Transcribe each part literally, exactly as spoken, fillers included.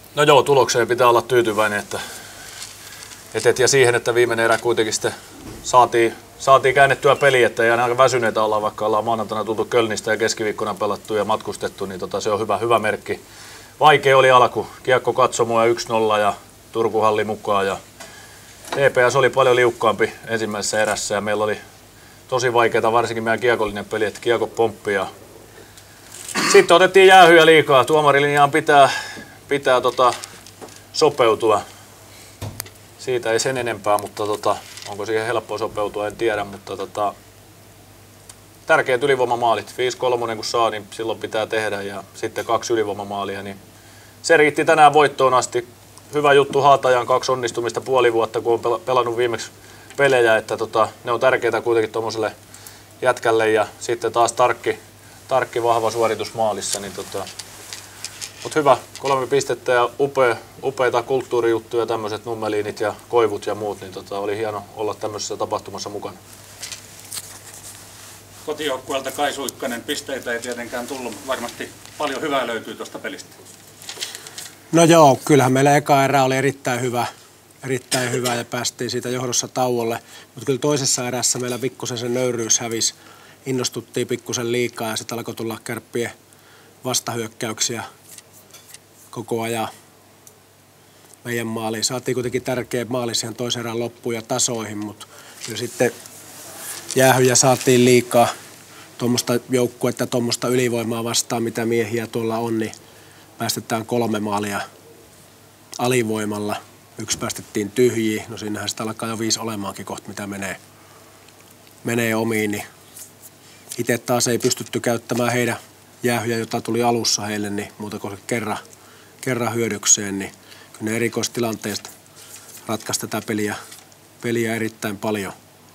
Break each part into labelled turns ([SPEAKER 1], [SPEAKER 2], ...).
[SPEAKER 1] No joo, tulokseen pitää olla tyytyväinen, että, et, ja siihen, että viimeinen erä kuitenkin sitten saatiin, saatiin käännettyä peliä, että ei aina väsyneitä olla, vaikka ollaan maanantaina tultu Kölnistä ja keskiviikkona pelattu ja matkustettu, niin tota, se on hyvä, hyvä merkki. Vaikea oli alku, kiekko katsomoa yksi nolla ja Turku-halli mukaan ja T P S oli paljon liukkaampi ensimmäisessä erässä ja meillä oli tosi vaikeaa, varsinkin meidän kiekollinen peli, että kiekko pomppi ja sitten otettiin jäähyjä liikaa. Tuomarilinjaan pitää, pitää tota, sopeutua. Siitä ei sen enempää, mutta tota, onko siihen helppoa sopeutua, en tiedä. Mutta tota, tärkeät ylivoimamaalit. viisi kolme kun saa, niin silloin pitää tehdä. Ja sitten kaksi ylivoimamaalia. Niin se riitti tänään voittoon asti. Hyvä juttu Haatajan kaksi onnistumista puoli vuotta, kun on pelannut viimeksi pelejä. Että tota, ne on tärkeitä kuitenkin tuommoiselle jätkälle. Ja sitten taas tarkki. Tarkki, vahva suoritus maalissa, niin tota, mutta hyvä, kolme pistettä ja upea, upeita kulttuurijuttuja, tämmöiset nummeliinit ja koivut ja muut, niin tota, oli hieno olla tämmöisessä tapahtumassa mukana.
[SPEAKER 2] Kotijoukkueelta Kai Suikkanen, pisteitä ei tietenkään tullut, varmasti paljon hyvää löytyy tuosta pelistä.
[SPEAKER 3] No joo, kyllähän meillä eka erä oli erittäin hyvä, erittäin hyvä ja päästiin siitä johdossa tauolle, mutta kyllä toisessa erässä meillä pikkusen se nöyryys hävisi. Innostuttiin pikkusen liikaa ja sitten alkoi tulla Kärppien vastahyökkäyksiä koko ajan meidän maaliin. Saatiin kuitenkin tärkeä maali siihen toisen erän loppuun ja tasoihin, mutta kyllä sitten jäähyjä saatiin liikaa tuommoista joukkuetta, tuommoista ylivoimaa vastaan, mitä miehiä tuolla on, niin päästetään kolme maalia alivoimalla. Yksi päästettiin tyhjiin, no siinähän sitä alkaa jo viisi olemaankin kohta, mitä menee, menee omiin, niin itse taas ei pystytty käyttämään heidän jäähyjä, jota tuli alussa heille, niin muuta kuin kerran, kerran hyödykseen, niin kyllä ne erikoistilanteesta ratkaisi tätä peliä, peliä erittäin paljon.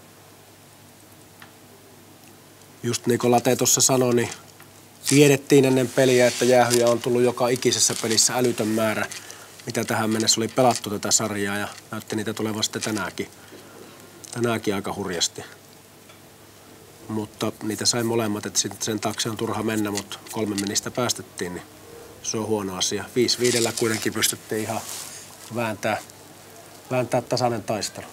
[SPEAKER 3] Just niin kuin Late tuossa sanoi, niin tiedettiin ennen peliä, että jäähyjä on tullut joka ikisessä pelissä älytön määrä, mitä tähän mennessä oli pelattu tätä sarjaa ja näytti niitä tulevan sitten tänäänkin, tänäänkin aika hurjasti. Mutta niitä sai molemmat, että sen taakse on turha mennä, mutta kolme niistä päästettiin, niin se on huono asia. Viisi viidellä kuitenkin pystyttiin ihan vääntää, vääntää tasainen taistelu.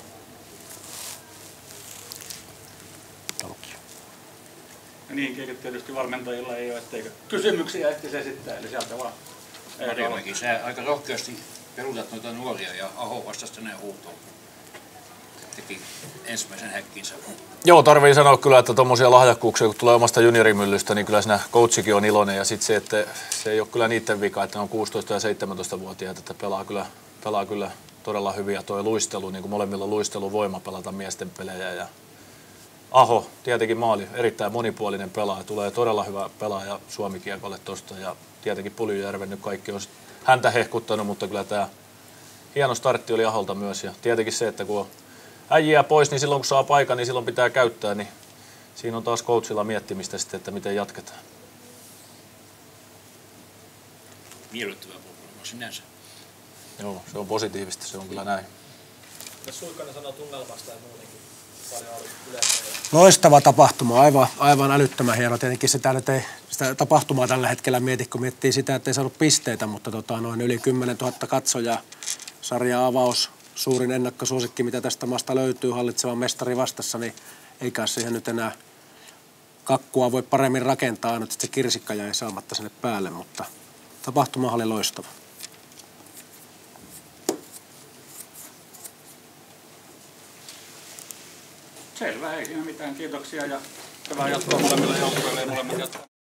[SPEAKER 2] Ja niin, tietysti valmentajilla ei ole, etteikö kysymyksiä ehtisi esittää, eli sieltä vaan.
[SPEAKER 4] Marjamäki, sä aika rohkeasti perutat noita nuoria ja Aho vastasi tänään huutoon. Teki ensimmäisen häkkinsä.
[SPEAKER 1] Joo, tarvii sanoa kyllä, että tuommoisia lahjakkuuksia, kun tulee omasta juniorimyllystä, niin kyllä siinä coachikin on iloinen. Ja sitten se, että se ei ole kyllä niiden vika, että ne on kuusitoista- ja seitsemäntoista-vuotiaita, että pelaa kyllä, pelaa kyllä todella hyviä. Tuo luistelu, niin kuin molemmilla luisteluvoima pelata miesten pelejä. Ja Aho, tietenkin maali, erittäin monipuolinen pelaaja, tulee todella hyvä pelaaja Suomi-kiekolle tuosta. Ja tietenkin Puljujärven nyt kaikki on häntä hehkuttanut, mutta kyllä tämä hieno startti oli Aholta myös. Ja tietenkin se, että kun on äijiä pois, niin silloin kun saa paikan, niin silloin pitää käyttää, niin siinä on taas coachilla miettimistä sitten, että miten jatketaan.
[SPEAKER 4] Miellyttävä puolella sinänsä.
[SPEAKER 1] Joo, se on positiivista, se on kyllä näin.
[SPEAKER 5] Tässä Suikkanen sanoi tunnelmasta ja muutenkin paljon oli yleensä.
[SPEAKER 3] Loistava tapahtuma, aivan, aivan älyttömän hieno. Tietenkin sitä, nyt ei, sitä tapahtumaa tällä hetkellä mieti, kun miettii sitä, että ei saanut pisteitä, mutta tota, noin yli kymmenen tuhatta katsojaa, sarja avaus. Suurin ennakkosuosikki, mitä tästä maasta löytyy, hallitsevan mestari vastassa, niin eikä siihen nyt enää kakkua voi paremmin rakentaa, aina että se kirsikka jäi saamatta sinne päälle, mutta tapahtuma oli loistava.
[SPEAKER 2] Selvä, ei siinä mitään. Kiitoksia ja hyvää jatkoa molemmille joukkueille ja molemmat jatkoa.